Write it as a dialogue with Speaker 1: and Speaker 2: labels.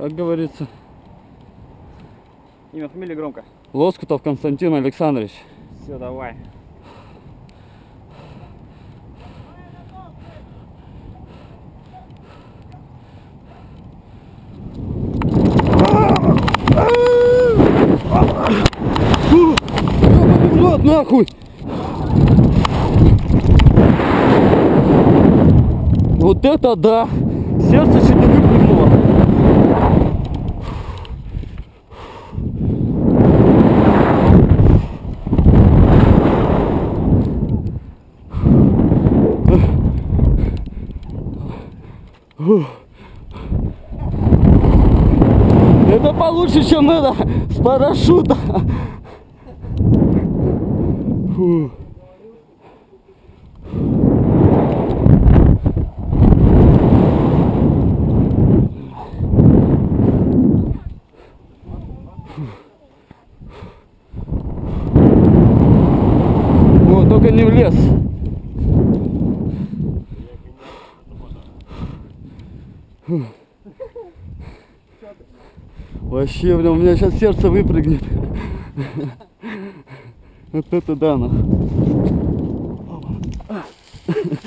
Speaker 1: как говорится.
Speaker 2: Имя, фамилия громко.
Speaker 1: Лоскутов Константин Александрович.
Speaker 2: Все, давай.
Speaker 1: Вот нахуй! Вот это да! Сердце чуть не выпрыгнуло. Это получше, чем это с парашюта. Фу. О, только не в лес. Фу. Вообще, блин, у меня сейчас сердце выпрыгнет. Вот это да, нахуй.